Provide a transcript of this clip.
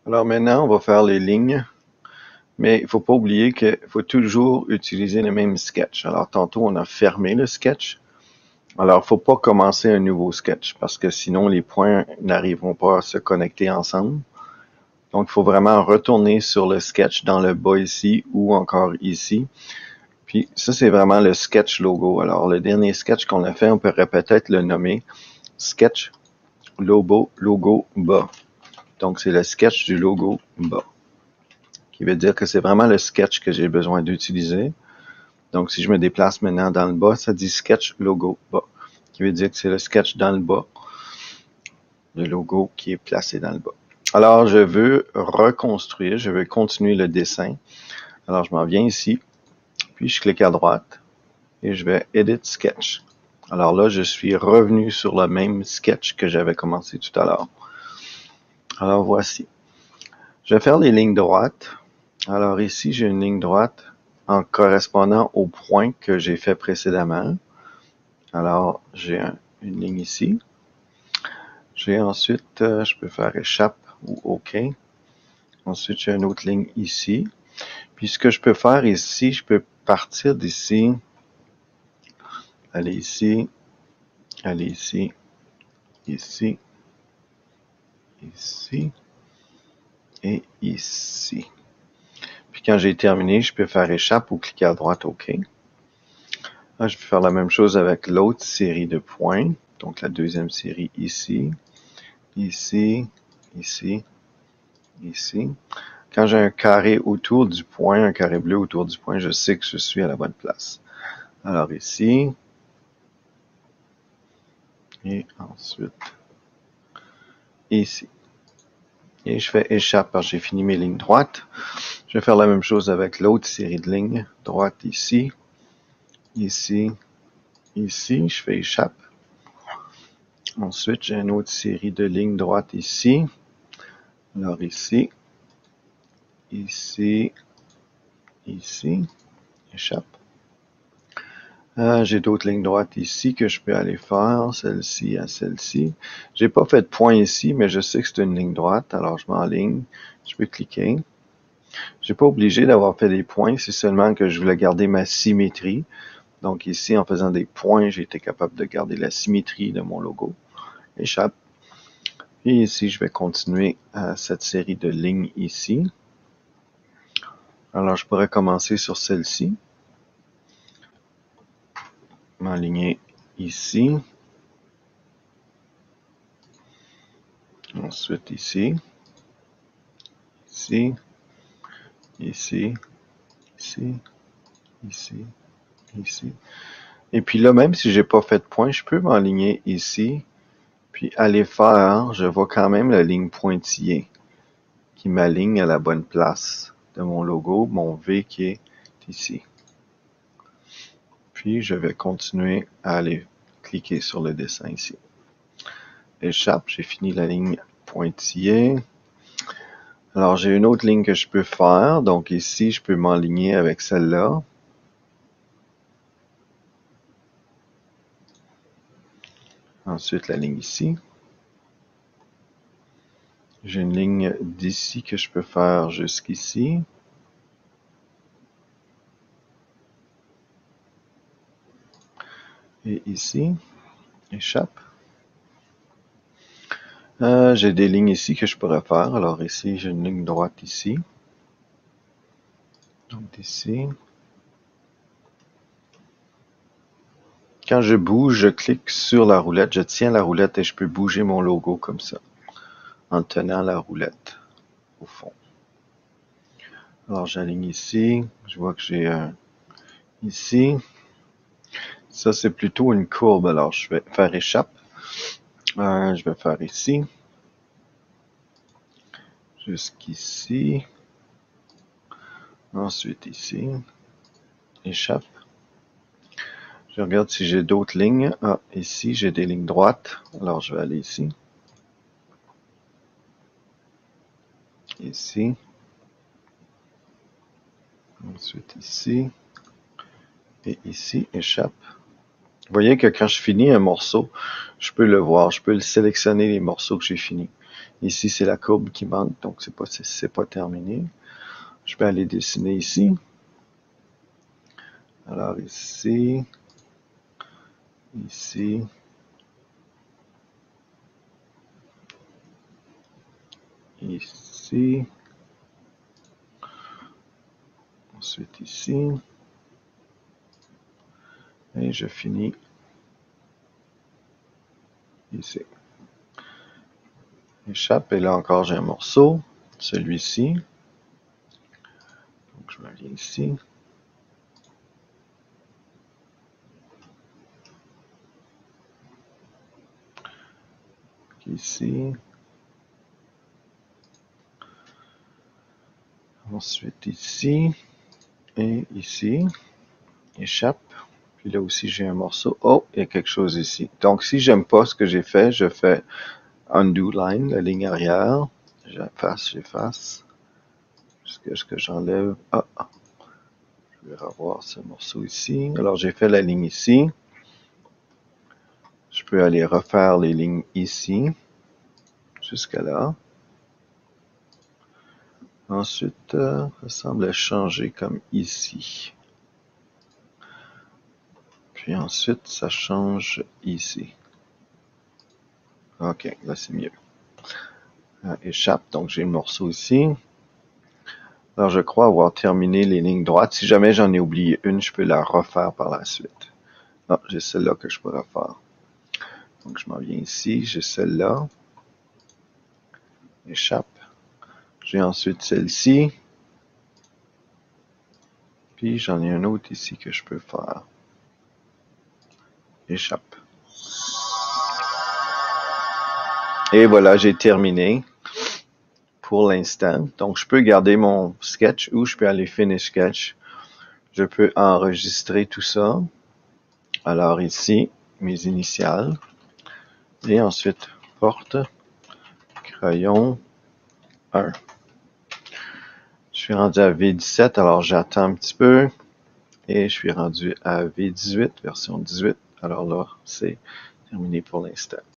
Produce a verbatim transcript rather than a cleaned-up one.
Alors maintenant, on va faire les lignes, mais il faut pas oublier qu'il faut toujours utiliser le même sketch. Alors tantôt, on a fermé le sketch. Alors, faut pas commencer un nouveau sketch parce que sinon, les points n'arriveront pas à se connecter ensemble. Donc, il faut vraiment retourner sur le sketch dans le bas ici ou encore ici. Puis ça, c'est vraiment le sketch logo. Alors, le dernier sketch qu'on a fait, on pourrait peut-être le nommer sketch logo, logo bas. Donc, c'est le sketch du logo bas, qui veut dire que c'est vraiment le sketch que j'ai besoin d'utiliser. Donc, si je me déplace maintenant dans le bas, ça dit sketch logo bas, qui veut dire que c'est le sketch dans le bas, le logo qui est placé dans le bas. Alors, je veux reconstruire, je veux continuer le dessin. Alors, je m'en viens ici, puis je clique à droite et je vais Edit Sketch. Alors là, je suis revenu sur le même sketch que j'avais commencé tout à l'heure. Alors, voici. Je vais faire les lignes droites. Alors ici, j'ai une ligne droite en correspondant au point que j'ai fait précédemment. Alors, j'ai un, une ligne ici. J'ai ensuite, euh, je peux faire échappe ou OK. Ensuite, j'ai une autre ligne ici. Puis ce que je peux faire ici, je peux partir d'ici, aller ici, aller ici, ici, ici et ici. Puis quand j'ai terminé, je peux faire échappe ou cliquer à droite OK. Là, je peux faire la même chose avec l'autre série de points. Donc la deuxième série ici, ici, ici, ici. Quand j'ai un carré autour du point, un carré bleu autour du point, je sais que je suis à la bonne place. Alors ici, et ensuite ici. Et je fais échappe parce que j'ai fini mes lignes droites. Je vais faire la même chose avec l'autre série de lignes droites ici, ici, ici. Je fais échappe. Ensuite, j'ai une autre série de lignes droites ici. Alors ici, ici, ici, échappe. Euh, j'ai d'autres lignes droites ici que je peux aller faire, celle-ci à celle-ci. J'ai pas fait de point ici, mais je sais que c'est une ligne droite, alors je m'enligne. Je peux cliquer. Je suis pas obligé d'avoir fait des points, c'est seulement que je voulais garder ma symétrie. Donc ici, en faisant des points, j'ai été capable de garder la symétrie de mon logo. Échappe. Et ici, je vais continuer à cette série de lignes ici. Alors, je pourrais commencer sur celle-ci. M'aligner ici. Ensuite ici. Ici. Ici. Ici. Ici. Ici. Et puis là, même si j'ai pas fait de point, je peux m'aligner ici. Puis aller faire, je vois quand même la ligne pointillée qui m'aligne à la bonne place de mon logo, mon V qui est ici. Puis je vais continuer à aller cliquer sur le dessin ici. Échappe, j'ai fini la ligne pointillée. Alors j'ai une autre ligne que je peux faire, donc ici je peux m'aligner avec celle-là. Ensuite la ligne ici. J'ai une ligne d'ici que je peux faire jusqu'ici. Et ici, échappe. Euh, j'ai des lignes ici que je pourrais faire. Alors ici, j'ai une ligne droite ici. Donc ici. Quand je bouge, je clique sur la roulette. Je tiens la roulette et je peux bouger mon logo comme ça. En tenant la roulette au fond. Alors j'aligne ici. Je vois que j'ai un... ici. Ça, c'est plutôt une courbe. Alors je vais faire échappe. Euh, je vais faire ici. Jusqu'ici. Ensuite ici. Échappe. Je regarde si j'ai d'autres lignes. Ah, ici, j'ai des lignes droites. Alors, je vais aller ici. Ici. Ensuite ici. Et ici, échappe. Vous voyez que quand je finis un morceau, je peux le voir. Je peux le sélectionner les morceaux que j'ai finis. Ici, c'est la courbe qui manque, donc c'est pas, c'est pas terminé. Je peux aller dessiner ici. Alors ici, ici, ici, ensuite ici, et je finis ici. Échappe, et là encore j'ai un morceau, celui-ci. Donc je reviens ici. Ici. Ensuite ici. Et ici. Échappe. Puis là aussi j'ai un morceau. Oh, il y a quelque chose ici. Donc si j'aime pas ce que j'ai fait, je fais undo line, la ligne arrière. J'efface, j'efface. Jusqu'à ce que j'enlève. Ah, ah. Je vais revoir ce morceau ici. Alors j'ai fait la ligne ici. Je peux aller refaire les lignes ici. Jusqu'à là. Ensuite, euh, ça semble changer comme ici. Puis ensuite, ça change ici. Ok, là c'est mieux. Euh, échappe, donc j'ai le morceau ici. Alors je crois avoir terminé les lignes droites. Si jamais j'en ai oublié une, je peux la refaire par la suite. Ah, j'ai celle-là que je peux refaire. Donc je m'en viens ici, j'ai celle-là. Échappe. J'ai ensuite celle-ci. Puis j'en ai un autre ici que je peux faire. Échappe. Et voilà, j'ai terminé pour l'instant. Donc, je peux garder mon sketch ou je peux aller finish sketch. Je peux enregistrer tout ça. Alors ici, mes initiales. Et ensuite, porte, crayon, un. Je suis rendu à V dix-sept, alors j'attends un petit peu. Et je suis rendu à V dix-huit, version dix-huit. Alors là, c'est terminé pour l'instant.